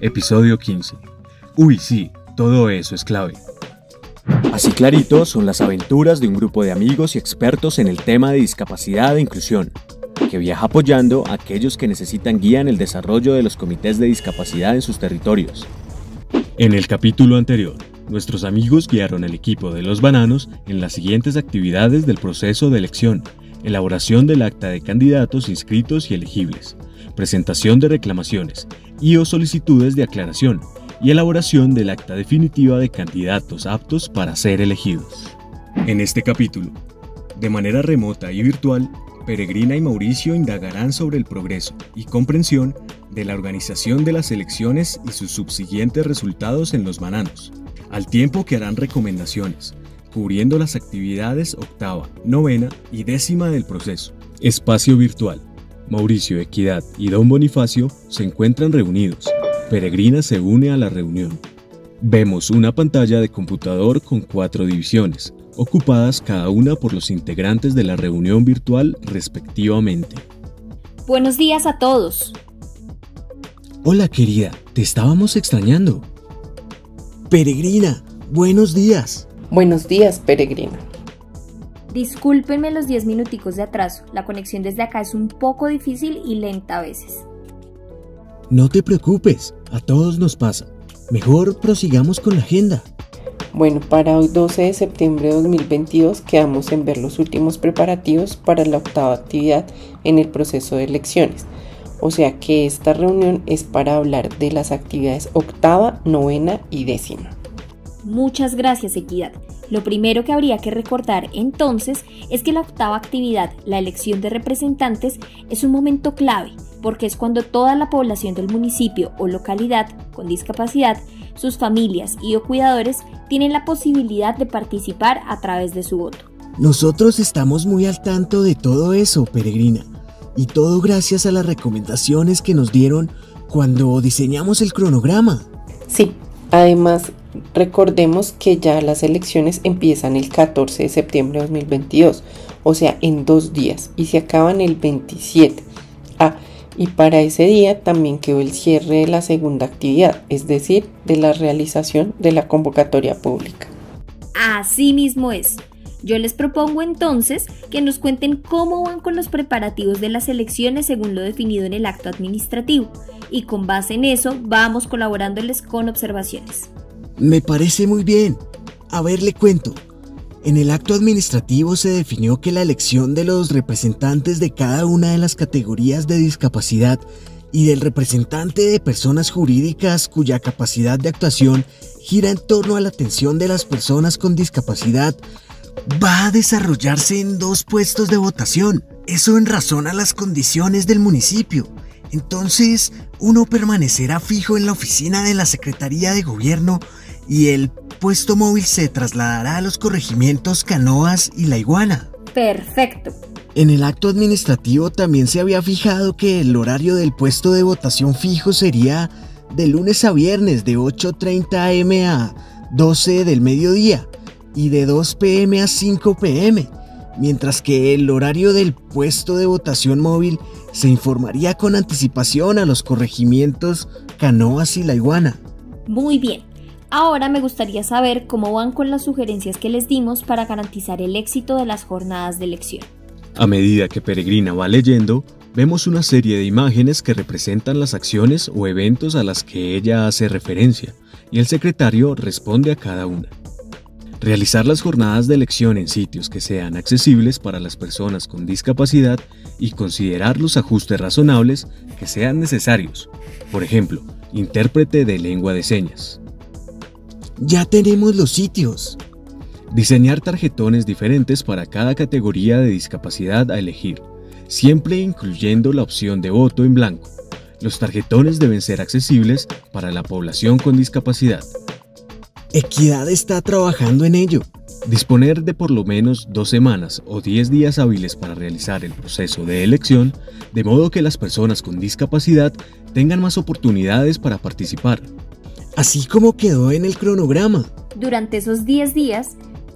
Episodio 15. Uy, sí, todo eso es clave. Así clarito son las aventuras de un grupo de amigos y expertos en el tema de discapacidad e inclusión, que viaja apoyando a aquellos que necesitan guía en el desarrollo de los comités de discapacidad en sus territorios. En el capítulo anterior, nuestros amigos guiaron al equipo de Los Bananos en las siguientes actividades del proceso de elección: elaboración del acta de candidatos inscritos y elegibles, presentación de reclamaciones y o solicitudes de aclaración, y elaboración del acta definitiva de candidatos aptos para ser elegidos. En este capítulo, de manera remota y virtual, Peregrina y Mauricio indagarán sobre el progreso y comprensión de la organización de las elecciones y sus subsiguientes resultados en Los Bananos, al tiempo que harán recomendaciones, cubriendo las actividades octava, novena y décima del proceso. Espacio virtual. Mauricio, Equidad y Don Bonifacio se encuentran reunidos. Peregrina se une a la reunión. Vemos una pantalla de computador con 4 divisiones, ocupadas cada una por los integrantes de la reunión virtual respectivamente. Buenos días a todos. Hola querida, te estábamos extrañando. Peregrina, buenos días. Buenos días, Peregrina. Discúlpenme los 10 minuticos de atraso, la conexión desde acá es un poco difícil y lenta a veces. No te preocupes, a todos nos pasa. Mejor prosigamos con la agenda. Bueno, para hoy 12 de septiembre de 2022 quedamos en ver los últimos preparativos para la octava actividad en el proceso de elecciones. O sea que esta reunión es para hablar de las actividades octava, novena y décima. Muchas gracias, Equidad. Lo primero que habría que recordar entonces es que la octava actividad, la elección de representantes, es un momento clave, porque es cuando toda la población del municipio o localidad con discapacidad, sus familias y o cuidadores tienen la posibilidad de participar a través de su voto. Nosotros estamos muy al tanto de todo eso, Peregrina, y todo gracias a las recomendaciones que nos dieron cuando diseñamos el cronograma. Sí, además recordemos que ya las elecciones empiezan el 14 de septiembre de 2022, o sea en 2 días, y se acaban el 27. Y para ese día también quedó el cierre de la segunda actividad, es decir, de la realización de la convocatoria pública. Así mismo es. Yo les propongo entonces que nos cuenten cómo van con los preparativos de las elecciones según lo definido en el acto administrativo, y con base en eso vamos colaborándoles con observaciones. Me parece muy bien. A ver, le cuento. En el acto administrativo se definió que la elección de los representantes de cada una de las categorías de discapacidad y del representante de personas jurídicas cuya capacidad de actuación gira en torno a la atención de las personas con discapacidad va a desarrollarse en 2 puestos de votación. Eso en razón a las condiciones del municipio. Entonces, uno permanecerá fijo en la oficina de la Secretaría de Gobierno y el puesto móvil se trasladará a los corregimientos Canoas y La Iguana. Perfecto. En el acto administrativo también se había fijado que el horario del puesto de votación fijo sería de lunes a viernes de 8:30 am a 12 del mediodía y de 2 p.m. a 5 p.m., mientras que el horario del puesto de votación móvil se informaría con anticipación a los corregimientos Canoas y La Iguana. Muy bien. Ahora me gustaría saber cómo van con las sugerencias que les dimos para garantizar el éxito de las jornadas de elección. A medida que Peregrina va leyendo, vemos una serie de imágenes que representan las acciones o eventos a las que ella hace referencia, y el secretario responde a cada una. Realizar las jornadas de elección en sitios que sean accesibles para las personas con discapacidad y considerar los ajustes razonables que sean necesarios. Por ejemplo, intérprete de lengua de señas. Ya tenemos los sitios. Diseñar tarjetones diferentes para cada categoría de discapacidad a elegir, siempre incluyendo la opción de voto en blanco. Los tarjetones deben ser accesibles para la población con discapacidad. Equidad está trabajando en ello. Disponer de por lo menos 2 semanas o 10 días hábiles para realizar el proceso de elección, de modo que las personas con discapacidad tengan más oportunidades para participar. Así como quedó en el cronograma. Durante esos 10 días,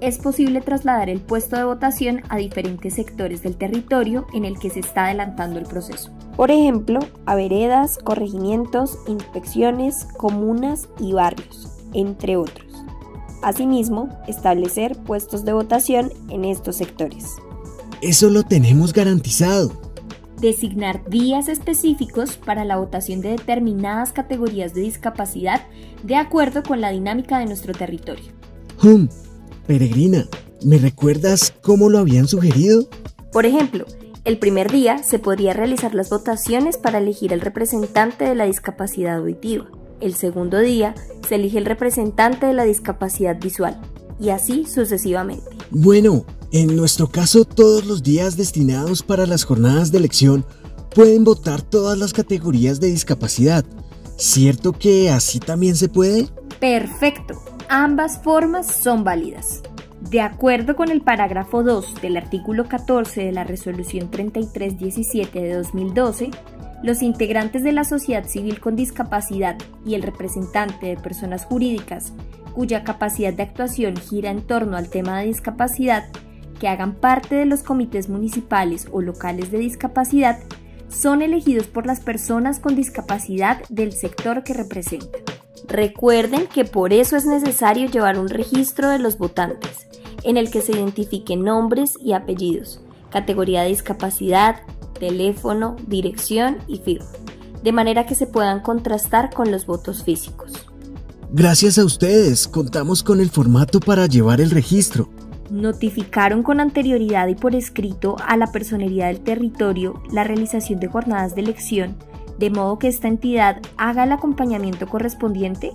es posible trasladar el puesto de votación a diferentes sectores del territorio en el que se está adelantando el proceso. Por ejemplo, a veredas, corregimientos, inspecciones, comunas y barrios, entre otros. Asimismo, establecer puestos de votación en estos sectores. Eso lo tenemos garantizado. Designar días específicos para la votación de determinadas categorías de discapacidad de acuerdo con la dinámica de nuestro territorio. Peregrina, ¿me recuerdas cómo lo habían sugerido? Por ejemplo, el primer día se podría realizar las votaciones para elegir el representante de la discapacidad auditiva. El segundo día se elige el representante de la discapacidad visual, y así sucesivamente. Bueno, en nuestro caso todos los días destinados para las jornadas de elección pueden votar todas las categorías de discapacidad. ¿Cierto que así también se puede? Perfecto, ambas formas son válidas. De acuerdo con el parágrafo 2 del artículo 14 de la Resolución 3317 de 2012, los integrantes de la sociedad civil con discapacidad y el representante de personas jurídicas cuya capacidad de actuación gira en torno al tema de discapacidad, que hagan parte de los comités municipales o locales de discapacidad, son elegidos por las personas con discapacidad del sector que representan. Recuerden que por eso es necesario llevar un registro de los votantes, en el que se identifiquen nombres y apellidos, categoría de discapacidad, teléfono, dirección y firma, de manera que se puedan contrastar con los votos físicos. Gracias a ustedes, contamos con el formato para llevar el registro. Notificaron con anterioridad y por escrito a la Personería del Territorio la realización de jornadas de elección, de modo que esta entidad haga el acompañamiento correspondiente.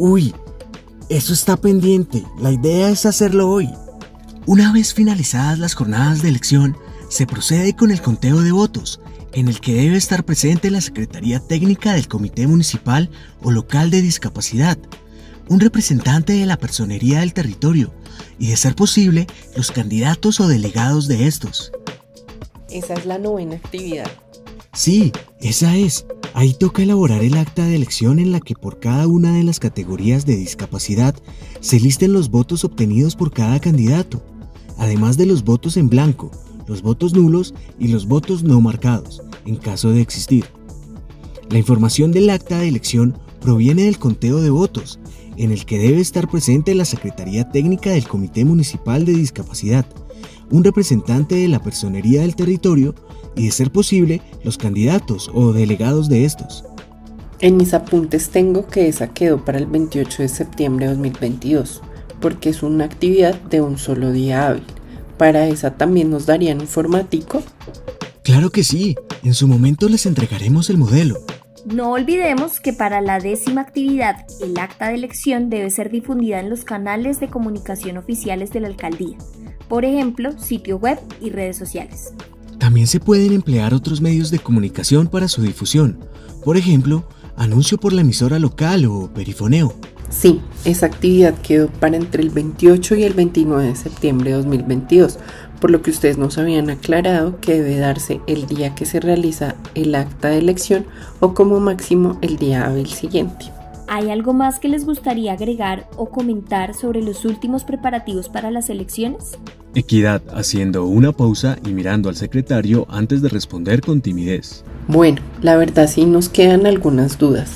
Eso está pendiente. La idea es hacerlo hoy. Una vez finalizadas las jornadas de elección, se procede con el conteo de votos, en el que debe estar presente la Secretaría Técnica del Comité Municipal o Local de Discapacidad, un representante de la Personería del Territorio y, de ser posible, los candidatos o delegados de estos. Esa es la 9ª actividad. Sí, esa es. Ahí toca elaborar el acta de elección en la que por cada una de las categorías de discapacidad se listen los votos obtenidos por cada candidato, además de los votos en blanco, los votos nulos y los votos no marcados, en caso de existir. La información del acta de elección proviene del conteo de votos, en el que debe estar presente la Secretaría Técnica del Comité Municipal de Discapacidad, un representante de la Personería del Territorio y, de ser posible, los candidatos o delegados de estos. En mis apuntes tengo que esa quedó para el 28 de septiembre de 2022, porque es una actividad de un solo día hábil. ¿Para esa también nos darían un formatico? Claro que sí, en su momento les entregaremos el modelo. No olvidemos que para la 10ª actividad, el acta de elección debe ser difundida en los canales de comunicación oficiales de la alcaldía, por ejemplo, sitio web y redes sociales. También se pueden emplear otros medios de comunicación para su difusión, por ejemplo, anuncio por la emisora local o perifoneo. Sí, esa actividad quedó para entre el 28 y el 29 de septiembre de 2022, por lo que ustedes nos habían aclarado que debe darse el día que se realiza el acta de elección o como máximo el día hábil siguiente. ¿Hay algo más que les gustaría agregar o comentar sobre los últimos preparativos para las elecciones? Equidad, haciendo una pausa y mirando al secretario antes de responder con timidez. Bueno, la verdad sí nos quedan algunas dudas.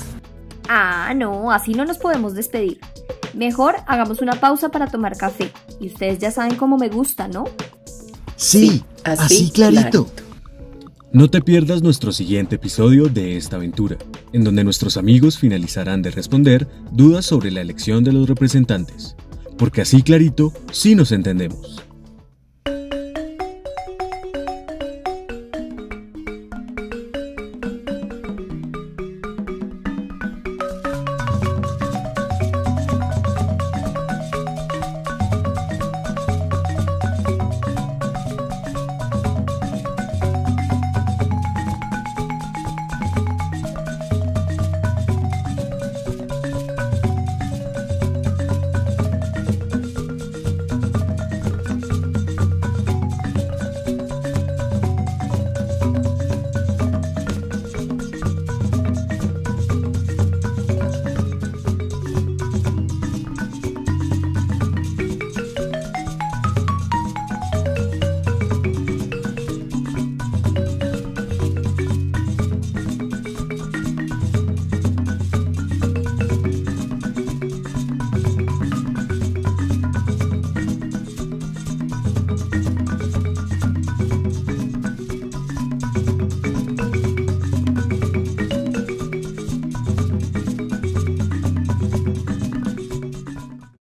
No, así no nos podemos despedir. Mejor hagamos una pausa para tomar café. Y ustedes ya saben cómo me gusta, ¿no? Sí, así clarito. No te pierdas nuestro siguiente episodio de esta aventura, en donde nuestros amigos finalizarán de responder dudas sobre la elección de los representantes. Porque así clarito, sí nos entendemos.